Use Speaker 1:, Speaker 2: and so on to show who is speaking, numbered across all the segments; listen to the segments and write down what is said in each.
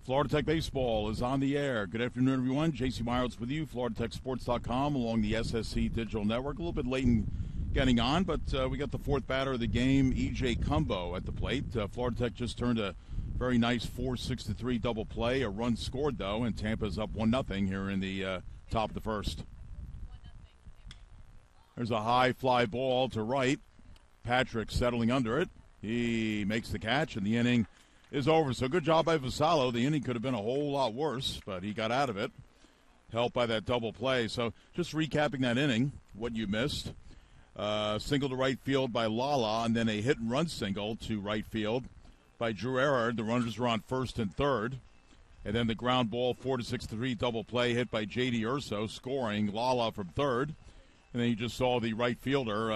Speaker 1: Florida Tech Baseball is on the air. Good afternoon, everyone. J.C. Myers with you, FloridaTechSports.com, along the SSC Digital Network. A little bit late in getting on, but we got the fourth batter of the game, E.J. Cumbo, at the plate. Florida Tech just turned a very nice 4-6-3 double play. A run scored, though, and Tampa's up 1-0 here in the top of the first. There's a high fly ball to right. Patrick settling under it. He makes the catch, and the inning is over. So good job by Vassallo. The inning could have been a whole lot worse, but he got out of it, helped by that double play. So just recapping that inning, what you missed. Single to right field by Lala, and then a hit-and-run single to right field by Drew Erard. The runners were on first and third. And then the ground ball, 4-6-3 double play hit by J.D. Urso, scoring Lala from third. And then you just saw the right fielder,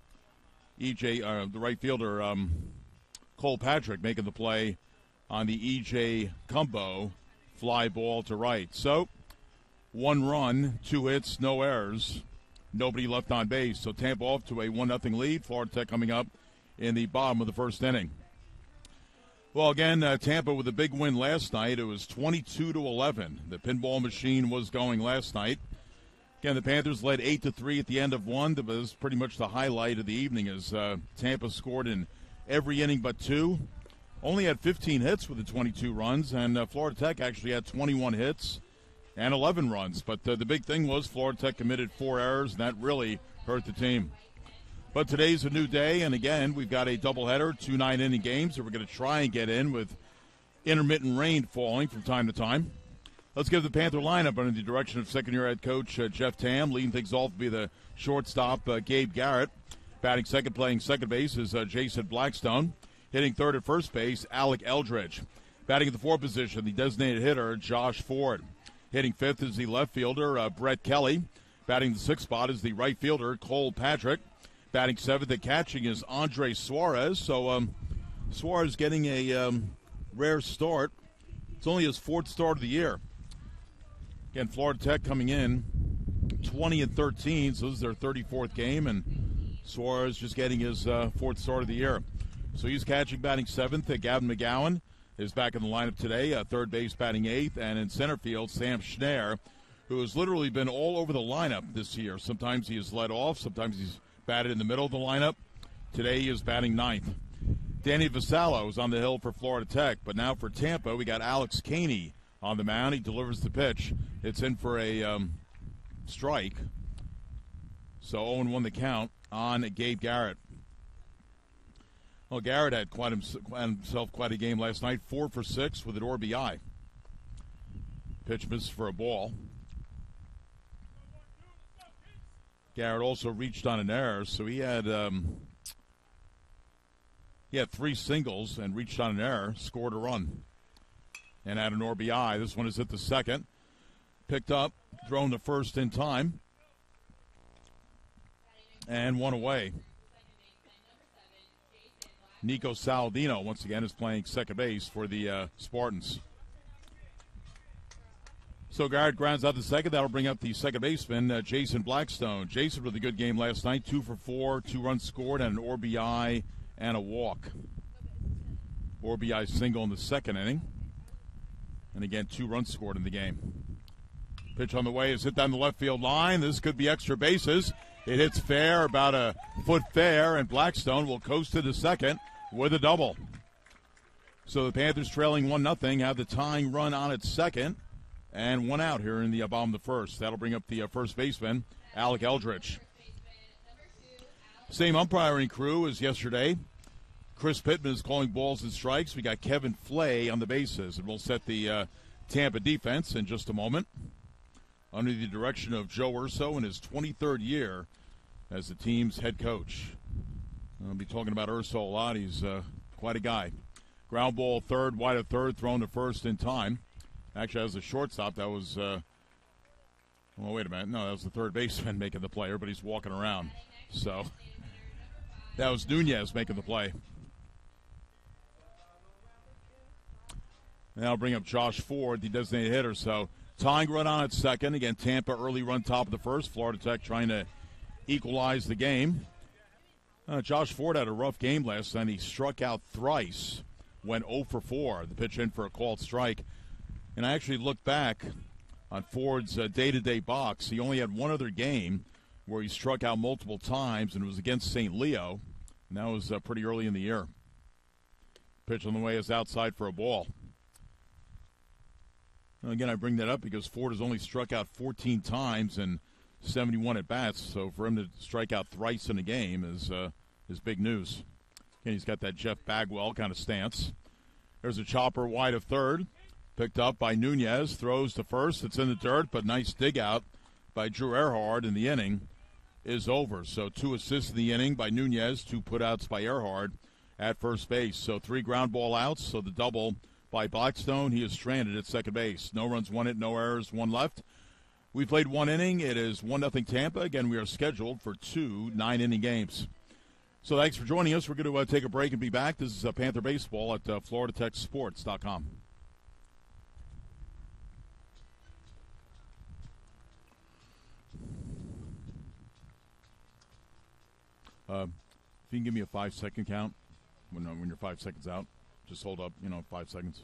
Speaker 1: Cole Patrick, making the play on the E.J. Cumbo fly ball to right. So, 1 run, 2 hits, no errors, nobody left on base. So Tampa off to a 1-0 lead. Florida Tech coming up in the bottom of the first inning. Well, again, Tampa with a big win last night. It was 22-11. The pinball machine was going last night. Again, the Panthers led 8-3 at the end of one. That was pretty much the highlight of the evening, as Tampa scored in every inning but 2. Only had 15 hits with the 22 runs, and Florida Tech actually had 21 hits and 11 runs. But the big thing was Florida Tech committed 4 errors, and that really hurt the team. But today's a new day, and again, we've got a doubleheader, 2 9-inning games that we're going to try and get in with intermittent rain falling from time to time. Let's give the Panther lineup under the direction of second-year head coach Jeff Tam. Leading things off will be the shortstop, Gabe Garrett. Batting second, playing second base is Jason Blackstone. Hitting third at first base, Alec Eldridge. Batting at the 4th position, the designated hitter, Josh Ford. Hitting 5th is the left fielder, Brett Kelly. Batting the 6th spot is the right fielder, Cole Patrick. Batting 7th and catching is Andre Suarez. So Suarez getting a rare start. It's only his 4th start of the year. Again, Florida Tech coming in 20-13, so this is their 34th game, and Suarez just getting his 4th start of the year. So he's catching, batting 7th. Gavin McGowan is back in the lineup today. Third base batting 8th, and in center field, Sam Schnare, who has literally been all over the lineup this year. Sometimes he is led off, sometimes he's batted in the middle of the lineup. Today he is batting 9th. Danny Vassallo is on the hill for Florida Tech, but now for Tampa, we got Alex Caney on the mound. He delivers the pitch. It's in for a strike. So 0-1 the count on Gabe Garrett. Well, Garrett had himself quite a game last night. 4 for 6 with an RBI. Pitch missed for a ball. Garrett also reached on an error, so he had 3 singles and reached on an error, scored a run, and had an RBI. This one is hit the second. Picked up, thrown to first in time, and one away. Nico Saladino, once again, is playing second base for the Spartans. So Garrett grounds out the second. That'll bring up the second baseman, Jason Blackstone. Jason with a good game last night, 2 for 4, 2 runs scored, and an RBI and a walk. RBI single in the second inning. And again, 2 runs scored in the game. Pitch on the way is hit down the left field line. This could be extra bases. It hits fair, about a foot fair, and Blackstone will coast to the second with a double. So the Panthers trailing 1-0, have the tying run on its second, and 1 out here in the bottom of the first. That'll bring up the first baseman, Alec Eldridge. Same umpiring crew as yesterday. Chris Pittman is calling balls and strikes. We got Kevin Flay on the bases, and we'll set the Tampa defense in just a moment, under the direction of Joe Urso in his 23rd year as the team's head coach. I'll be talking about Urso a lot. He's quite a guy. Ground ball third, wide of third, thrown to first in time. Actually, as a shortstop, that was, wait a minute. No, that was the third baseman making the play. Everybody's walking around. So that was Nunez making the play. And I'll bring up Josh Ford, the designated hitter. So tying run on at second. Again, Tampa early run top of the first. Florida Tech trying to equalize the game. Josh Ford had a rough game last night. He struck out thrice, went 0 for 4. The pitch in for a called strike. And I actually looked back on Ford's day-to-day box. He only had one other game where he struck out multiple times, and it was against St. Leo, and that was pretty early in the year. Pitch on the way is outside for a ball. Now, again, I bring that up because Ford has only struck out 14 times and 71 at-bats, so for him to strike out thrice in a game is big news. Again, he's got that Jeff Bagwell kind of stance. There's a chopper wide of third. Picked up by Nunez, throws to first. It's in the dirt, but nice dig out by Drew Earhart, and the inning is over. So 2 assists in the inning by Nunez, 2 putouts by Earhart at first base. So 3 ground ball outs, so the double by Blackstone. He is stranded at second base. No runs, 1 hit, no errors, 1 left. We played 1 inning. It is 1-0 Tampa. Again, we are scheduled for 2 9-inning games. So thanks for joining us. We're going to take a break and be back. This is Panther Baseball at FloridaTechSports.com. If you can give me a 5-second count when you're 5 seconds out, just hold up, 5 seconds.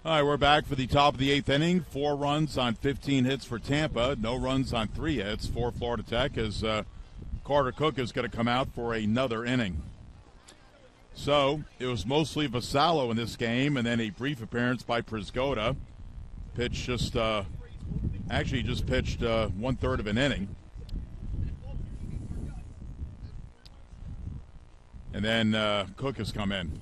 Speaker 1: All right, we're back for the top of the 8th inning. 4 runs on 15 hits for Tampa. No runs on 3 hits for Florida Tech as Carter Cook is going to come out for another inning. So it was mostly Vasallo in this game and then a brief appearance by Prisgoda. Pitched just pitched 1/3 of an inning. And then Cook has come in.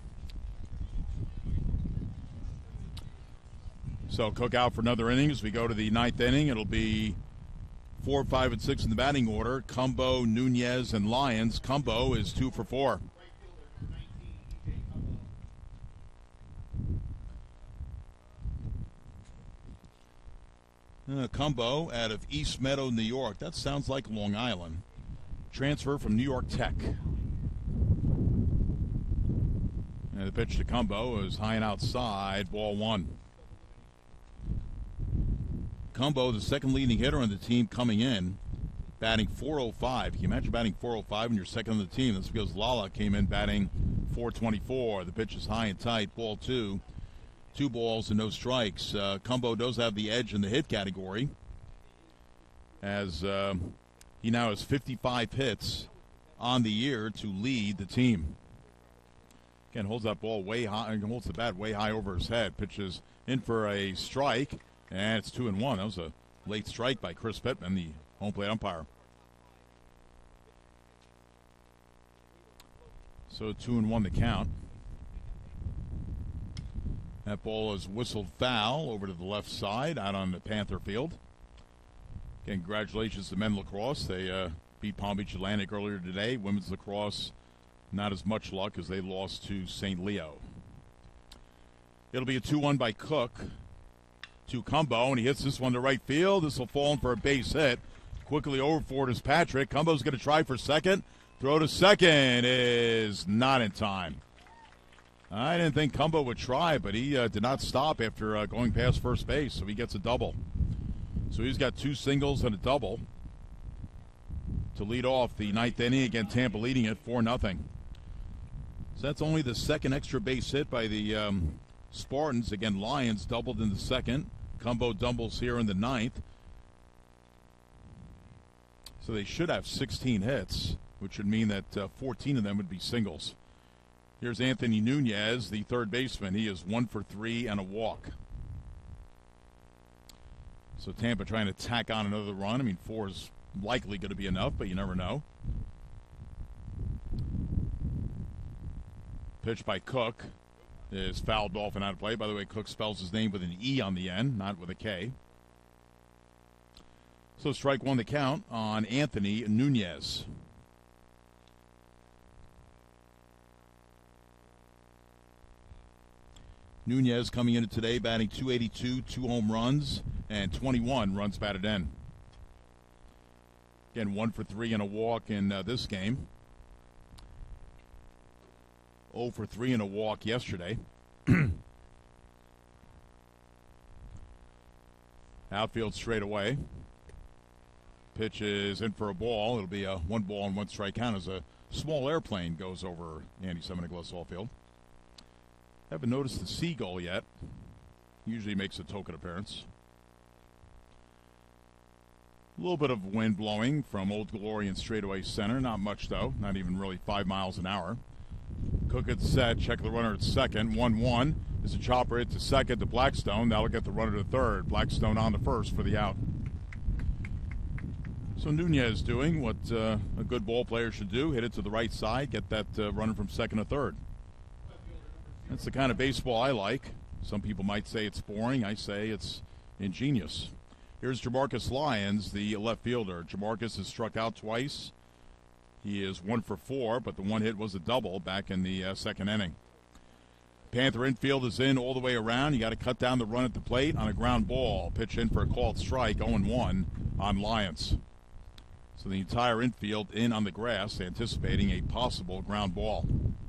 Speaker 1: So Cook out for another inning as we go to the 9th inning. It'll be 4, 5, and 6 in the batting order. Cumbo, Nunez, and Lyons. Cumbo is 2 for 4. Cumbo out of East Meadow, New York. That sounds like Long Island. Transfer from New York Tech. And the pitch to Cumbo is high and outside, ball 1. Cumbo, the second leading hitter on the team coming in, batting .405. Can you imagine batting .405 when you're second on the team? That's because Lala came in batting .424. The pitch is high and tight, ball 2. 2 balls and no strikes. Cumbo does have the edge in the hit category as he now has 55 hits on the year to lead the team. Again, holds that ball way high, holds the bat way high over his head. Pitches in for a strike, and it's 2-1. That was a late strike by Chris Pittman, the home plate umpire. So 2-1 the count. That ball is whistled foul over to the left side out on the Panther field. Again, congratulations to men lacrosse. They beat Palm Beach Atlantic earlier today. Women's lacrosse, not as much luck as they lost to St. Leo. It'll be a 2-1 by Cook to Cumbo, and he hits this one to right field. This will fall in for a base hit. Quickly over for it is Patrick. Cumbo's going to try for second. Throw to second is not in time. I didn't think Cumbo would try, but he did not stop after going past first base, so he gets a double. So he's got 2 singles and a double to lead off the 9th inning. Again, Tampa leading it 4-0. So that's only the second extra base hit by the Spartans. Again, Lyons doubled in the second. Cumbo doubles here in the 9th. So they should have 16 hits, which would mean that 14 of them would be singles. Here's Anthony Nunez, the third baseman. He is 1 for 3 and a walk. So Tampa trying to tack on another run. I mean, 4 is likely going to be enough, but you never know. Pitch by Cook is fouled off and out of play. By the way, Cook spells his name with an E on the end, not with a K. So strike 1 the count on Anthony Nunez. Nunez coming into today batting .282, 2 home runs, and 21 runs batted in. Again, 1 for 3 and a walk in this game. 0 for 3 and a walk yesterday. Outfield straight away. Pitch is in for a ball. It'll be a 1 ball and 1 strike count as a small airplane goes over Andy Semenaglis Field. Haven't noticed the seagull yet. Usually makes a token appearance. A little bit of wind blowing from Old Glory and straightaway center. Not much, though. Not even really 5 miles an hour. Cook at set. Check the runner at second. 1-1. There's a chopper hit to second to Blackstone. That'll get the runner to third. Blackstone on to first for the out. So Nunez doing what a good ball player should do. Hit it to the right side. Get that runner from second to third. That's the kind of baseball I like. Some people might say it's boring. I say it's ingenious. Here's Jamarcus Lyons, the left fielder. Jamarcus has struck out twice. He is 1 for 4, but the 1 hit was a double back in the second inning. Panther infield is in all the way around. You got to cut down the run at the plate on a ground ball. Pitch in for a called strike, 0-1 on Lyons. So the entire infield in on the grass, anticipating a possible ground ball.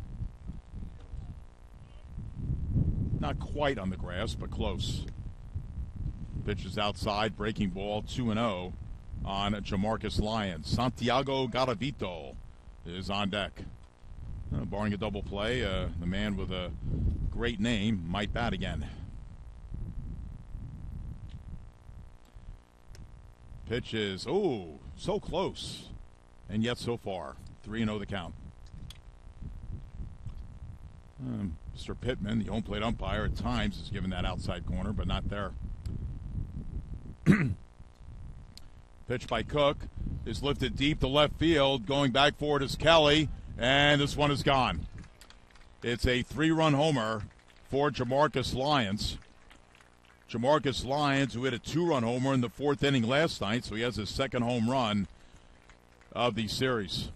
Speaker 1: Not quite on the grass, but close. Pitch is outside, breaking ball, 2-0 on Jamarcus Lyons. Santiago Garavito is on deck. Barring a double play, the man with a great name might bat again. Pitch is, so close, and yet so far. 3-0 the count. Mr. Pittman, the home plate umpire, at times has given that outside corner, but not there. Pitch by Cook is lifted deep to left field. Going back for it is Kelly, and this one is gone. It's a 3-run homer for Jamarcus Lyons. Jamarcus Lyons, who hit a 2-run homer in the 4th inning last night, so he has his second home run of the series.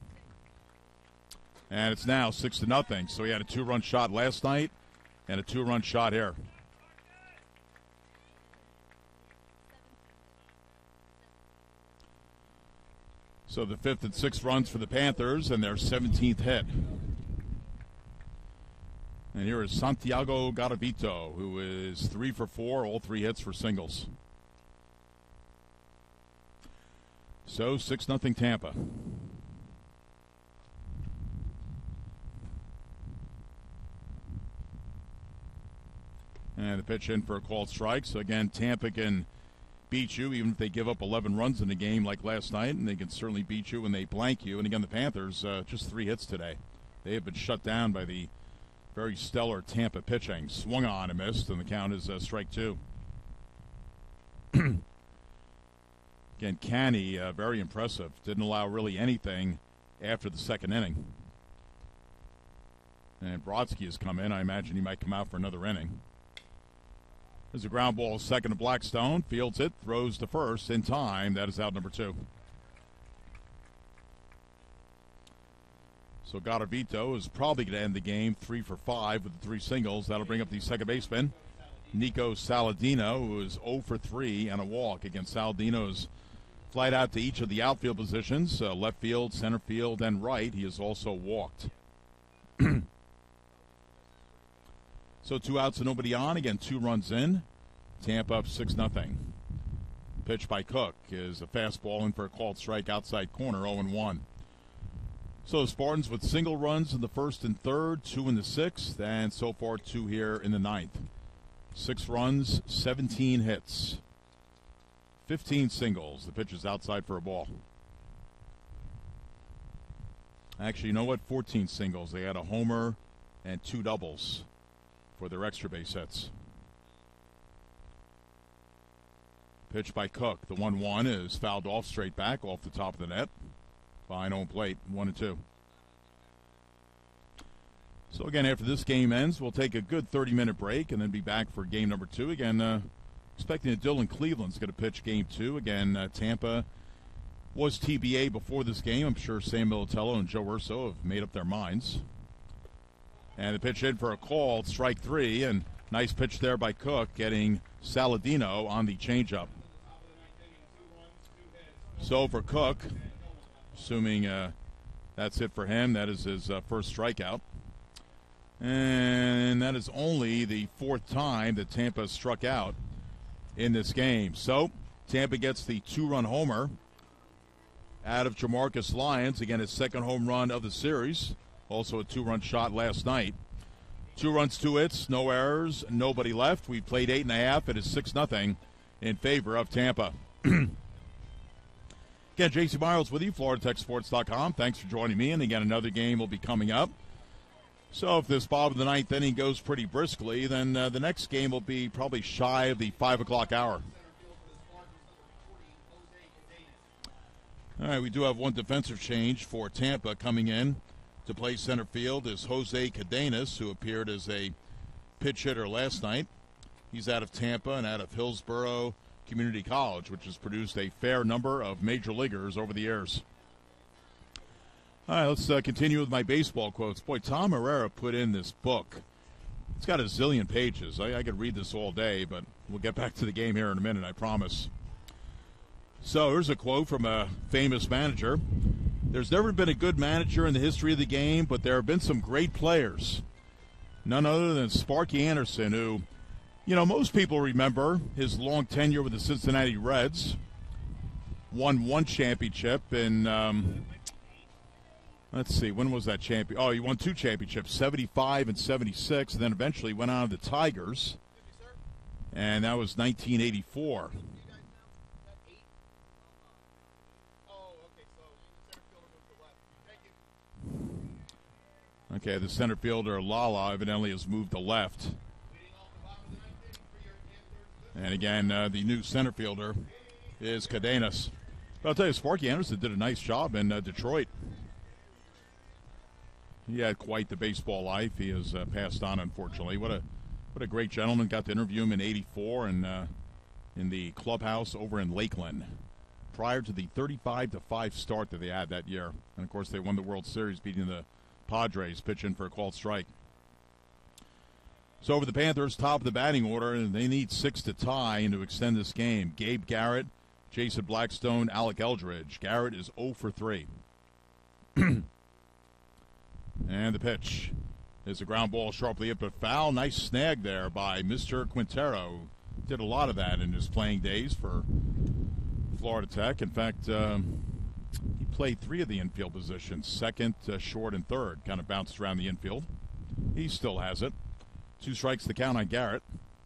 Speaker 1: And it's now 6-0. So he had a 2-run shot last night and a 2-run shot here. So the 5th and 6th runs for the Panthers and their 17th hit. And here is Santiago Garavito, who is 3 for 4, all 3 hits for singles. So 6-0 Tampa. And the pitch in for a called strike. So again, Tampa can beat you even if they give up 11 runs in a game like last night, and they can certainly beat you when they blank you. And again, the Panthers, just 3 hits today. They have been shut down by the very stellar Tampa pitching. Swung on and missed, and the count is strike 2. Again, Canny, very impressive. Didn't allow really anything after the 2nd inning. And Brodsky has come in. I imagine he might come out for another inning. There's a ground ball, second to Blackstone. Fields it, throws to first in time. That is out number 2. So Garavito is probably going to end the game 3 for 5 with the 3 singles. That'll bring up the second baseman, Nico Saladino, who is 0 for 3 and a walk. Again, Saladino's flight out to each of the outfield positions, left field, center field, and right. He has also walked. So 2 outs and nobody on. Again, 2 runs in. Tampa up 6-0. Pitch by Cook is a fastball in for a called strike outside corner, 0-1. So the Spartans with single runs in the 1st and 3rd, 2 in the 6th, and so far 2 here in the 9th. 6 runs, 17 hits, 15 singles. The pitch is outside for a ball. Actually, you know what? 14 singles. They had a homer and 2 doubles for their extra base hits. Pitch by Cook. The 1-1 is fouled off straight back off the top of the net. Behind home plate, 1-2. So again, after this game ends, we'll take a good 30-minute break and then be back for game number 2. Again, expecting that Dylan Cleveland's going to pitch game 2. Again, Tampa was TBA before this game. I'm sure Sam Militello and Joe Urso have made up their minds. And the pitch in for a call, strike 3, and nice pitch there by Cook, getting Saladino on the changeup. So for Cook, assuming that's it for him, that is his first strikeout. And that is only the 4th time that Tampa struck out in this game. So Tampa gets the 2-run homer out of Jamarcus Lyons. Again, his 2nd home run of the series. Also a 2-run shot last night. 2 runs, 2 hits, no errors, nobody left. We played 8.5. It is 6-0 in favor of Tampa. Again, J.C. Miles with you, FloridaTechSports.com. Thanks for joining me. And again, another game will be coming up. So if this bottom of the 9th inning goes pretty briskly, then the next game will be probably shy of the 5 o'clock hour. All right, we do have one defensive change for Tampa coming in to play center field is Jose Cadenas, who appeared as a pitch hitter last night. He's out of Tampa and out of Hillsborough Community College, which has produced a fair number of major leaguers over the years. All right, let's continue with my baseball quotes. Boy, Tom Herrera put in this book. It's got a zillion pages. I could read this all day, but we'll get back to the game here in a minute, I promise. So here's a quote from a famous manager. There's never been a good manager in the history of the game, but there have been some great players. None other than Sparky Anderson, who, you know, most people remember his long tenure with the Cincinnati Reds. Won 1 championship in, let's see, when was that champion? Oh, he won 2 championships, 75 and 76, and then eventually went on to the Tigers. And that was 1984. Okay, the center fielder, Lala, evidently has moved to left. And again, the new center fielder is Cadenas. But I'll tell you, Sparky Anderson did a nice job in Detroit. He had quite the baseball life. He has passed on, unfortunately. What a great gentleman. Got to interview him in '84 and in the clubhouse over in Lakeland prior to the 35-5 start that they had that year. And, of course, they won the World Series, beating the Padres, pitching for a called strike. So over the Panthers, top of the batting order, and they need 6 to tie and to extend this game. Gabe Garrett, Jason Blackstone, Alec Eldridge. Garrett is 0 for 3. And the pitch is a ground ball sharply hit, but foul. Nice snag there by Mr. Quintero. Did a lot of that in his playing days for Florida Tech. In fact, he played 3 of the infield positions, second, short, and third. Kind of bounced around the infield. He still has it. 2 strikes to count on Garrett.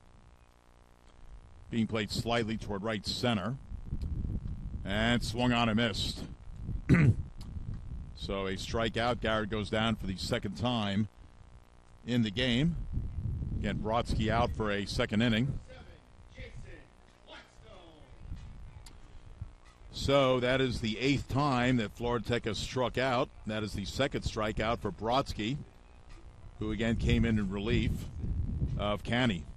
Speaker 1: Being played slightly toward right center. And swung on and missed. So a strikeout. Garrett goes down for the second time in the game. Again, Brodsky out for a second inning. So that is the 8th time that Florida Tech has struck out. That is the second strikeout for Brodsky, who again came in relief of Canny.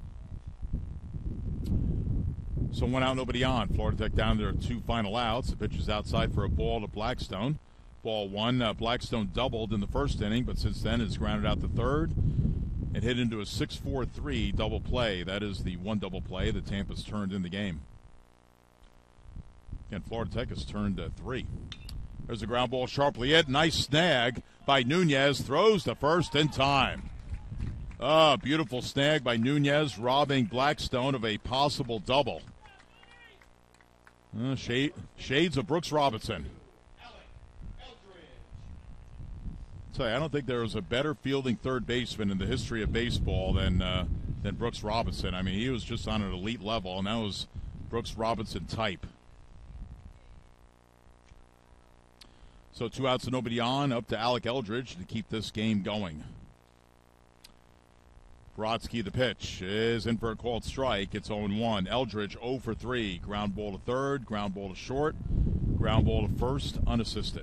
Speaker 1: So 1 out, nobody on. Florida Tech down there 2 final outs. The pitch is outside for a ball to Blackstone. Ball 1. Blackstone doubled in the first inning, but since then has grounded out the third and hit into a 6-4-3 double play. That is the 1 double play that Tampa's turned in the game. Again, Florida Tech has turned 3. There's a ground ball sharply hit. Nice snag by Nunez. Throws to first in time. Beautiful snag by Nunez, robbing Blackstone of a possible double. Shades of Brooks Robinson. I don't think there was a better fielding third baseman in the history of baseball than Brooks Robinson. I mean, he was just on an elite level, and that was Brooks Robinson type. So 2 outs and nobody on, up to Alec Eldridge to keep this game going. Brodsky, the pitch, is in for a called strike. It's 0-1. Eldridge 0 for 3. Ground ball to third, ground ball to short, ground ball to first, unassisted.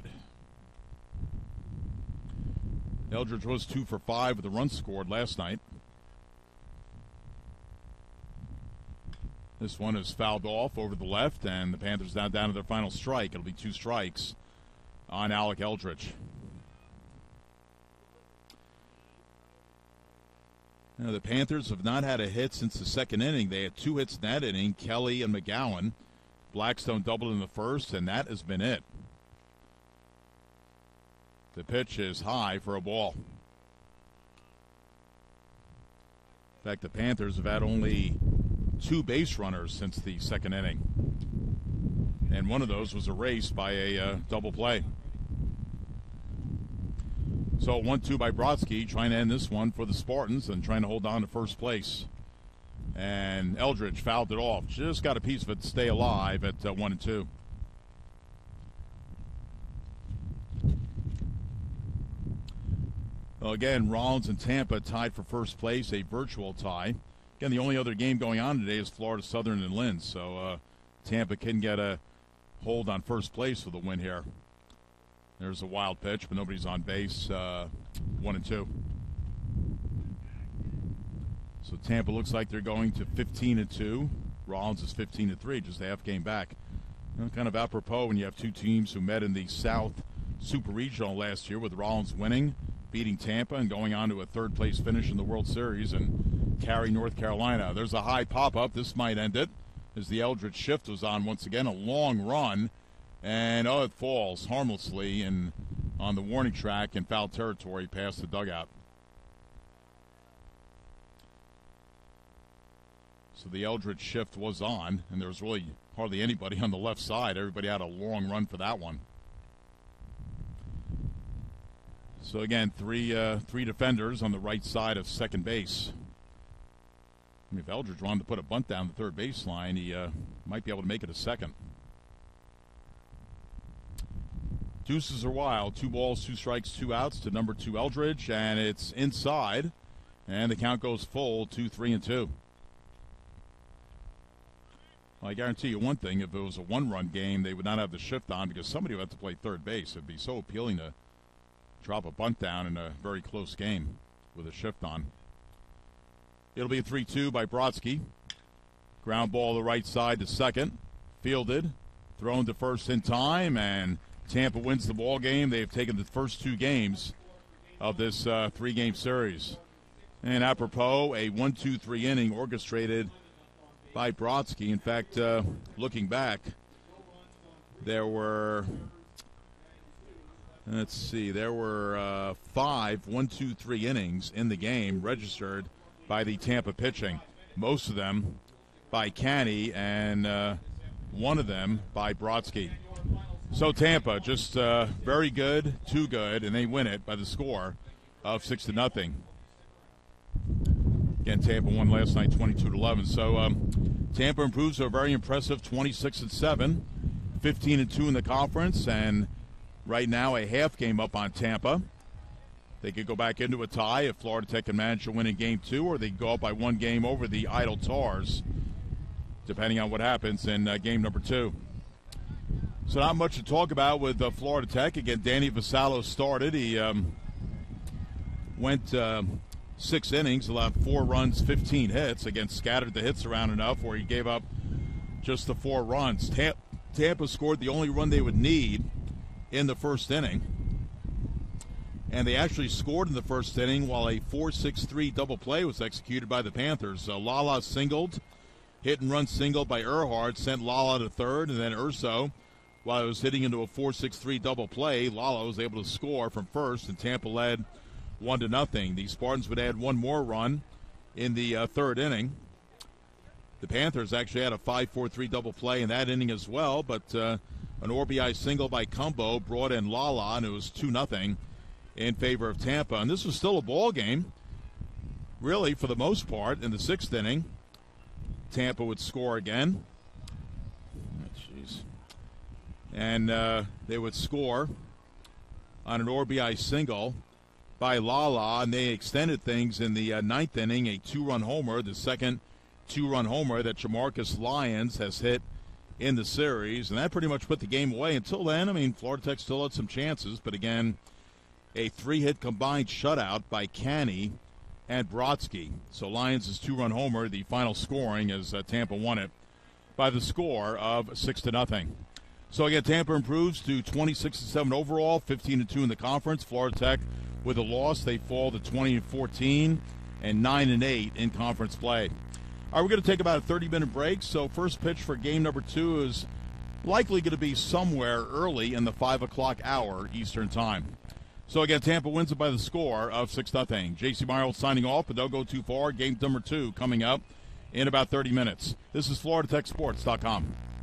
Speaker 1: Eldridge was 2 for 5 with a run scored last night. This one is fouled off over the left, and the Panthers now down to their final strike. It'll be 2 strikes on Alec Eldridge. Now, the Panthers have not had a hit since the second inning. They had 2 hits in that inning, Kelly and McGowan. Blackstone doubled in the first, and that has been it. The pitch is high for a ball. In fact, the Panthers have had only 2 base runners since the second inning. And one of those was erased by a double play. So 1-2 by Brodsky, trying to end this one for the Spartans and trying to hold on to first place. And Eldridge fouled it off. Just got a piece of it to stay alive at 1-2. Well, again, Rollins and Tampa tied for first place, a virtual tie. Again, the only other game going on today is Florida Southern and Lynn. So Tampa can get a hold on first place with a win here. There's a wild pitch, but nobody's on base. 1-2. So Tampa looks like they're going to 15-2. Rollins is 15-3, just a half game back. Kind of apropos when you have 2 teams who met in the South Super Regional last year, with Rollins winning, beating Tampa, and going on to a third-place finish in the World Series and carry North Carolina. There's a high pop-up. This might end it, as the Eldridge shift was on once again. A long run, and it falls harmlessly and on the warning track in foul territory past the dugout. So the Eldridge shift was on, and there was really hardly anybody on the left side. Everybody had a long run for that one. So again, three defenders on the right side of second base. I mean, if Eldridge wanted to put a bunt down the third baseline, he might be able to make it a second. Deuces are wild. 2 balls, 2 strikes, 2 outs to number 2 Eldridge, and it's inside. And the count goes full, 2-3-2. Well, I guarantee you one thing, if it was a one-run game, they would not have the shift on because somebody would have to play third base. It would be so appealing to drop a bunt down in a very close game with a shift on. It'll be a 3-2 by Brodsky. Ground ball to the right side to second. Fielded. Thrown to first in time, and Tampa wins the ball game. They've taken the first 2 games of this 3-game series. And apropos, a 1-2-3 inning orchestrated by Brodsky. In fact, looking back, there were, there were 5 1-2-3 innings in the game registered by the Tampa pitching. Most of them by Canny, and one of them by Brodsky. So Tampa just very good, too good, and they win it by the score of 6-0. Again, Tampa won last night 22-11. So Tampa improves to a very impressive 26-7, 15-2 in the conference, and right now a half game up on Tampa. They could go back into a tie if Florida Tech can manage to win in Game 2, or they could go up by 1 game over the Idle Tars, depending on what happens in game number 2. So not much to talk about with Florida Tech. Again, Danny Vasallo started. He went 6 innings, allowed 4 runs, 15 hits. Again, scattered the hits around enough where he gave up just the 4 runs. Tampa scored the only run they would need in the first inning. And they actually scored in the first inning while a 4-6-3 double play was executed by the Panthers. Lala singled. Hit-and-run single by Earhart sent Lala to third, and then Urso, while he was hitting into a 4-6-3 double play, Lala was able to score from first, and Tampa led 1-0. The Spartans would add 1 more run in the third inning. The Panthers actually had a 5-4-3 double play in that inning as well, but an RBI single by Cumbo brought in Lala, and it was 2-0 in favor of Tampa. And this was still a ball game, really, for the most part, in the 6th inning. Tampa would score again. And they would score on an RBI single by Lala, and they extended things in the 9th inning, a 2-run homer, the second 2-run homer that Jamarcus Lyons has hit in the series, and that pretty much put the game away. Until then, I mean, Florida Tech still had some chances, but again, a 3-hit combined shutout by Canny and Brodsky. So Lyons' 2-run homer, the final scoring, as Tampa won it by the score of 6-0. So again, Tampa improves to 26-7 overall, 15-2 in the conference. Florida Tech, with a loss, they fall to 20-14 and 9-8 in conference play. All right, we're going to take about a 30-minute break. So first pitch for game number 2 is likely going to be somewhere early in the 5 o'clock hour Eastern time. So again, Tampa wins it by the score of 6-0. J.C. Miles signing off, but don't go too far. Game number 2 coming up in about 30 minutes. This is FloridaTechSports.com.